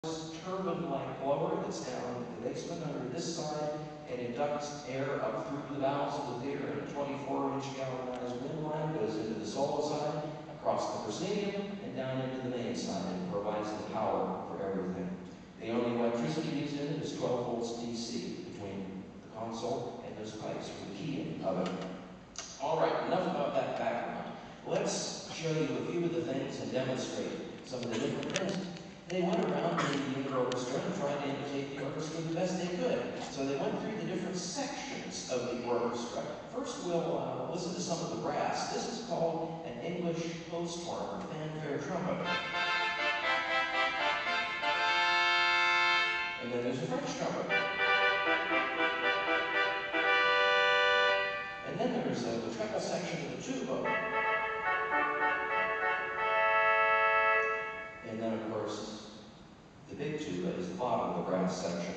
turbine-like blower that's down in the basement under this side, and it ducts air up through the valves of the theater, and a 24-inch galvanized wind line goes into the solo side, across the proscenium, and down into the main side, and provides the power for everything. The only electricity used in it is 12 volts DC between the console and those pipes for the heating of it. All right, enough about that background. Let's show you a few of the things and demonstrate some of the different things. They went around the unit orchestra and tried to imitate the orchestra the best they could. So they went through the different sections of the orchestra. First, we'll listen to some of the brass. This is called an English posthorn, or fanfare trumpet. And then there's a French trumpet. And then there's the treble section of the tuba. And then, of course, the big tuba is the bottom of the brass section.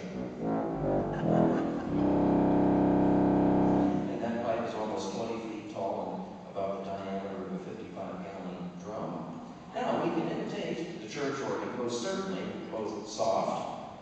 And that pipe is almost 20 feet tall and about the diameter of a 55-gallon drum. Now, we can imitate the church organ, most certainly, both soft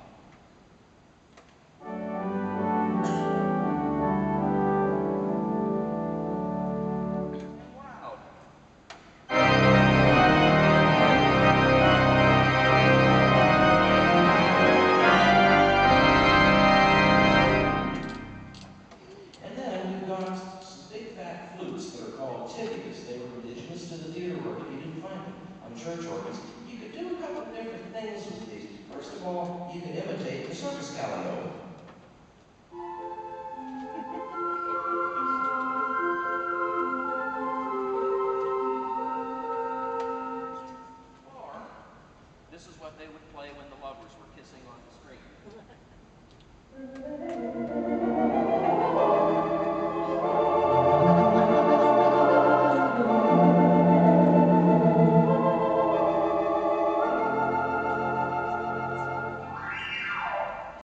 church organs. You could do a couple of different things with these. First of all, you can imitate the circus calliope. Or, this is what they would play when the lovers were kissing on the screen.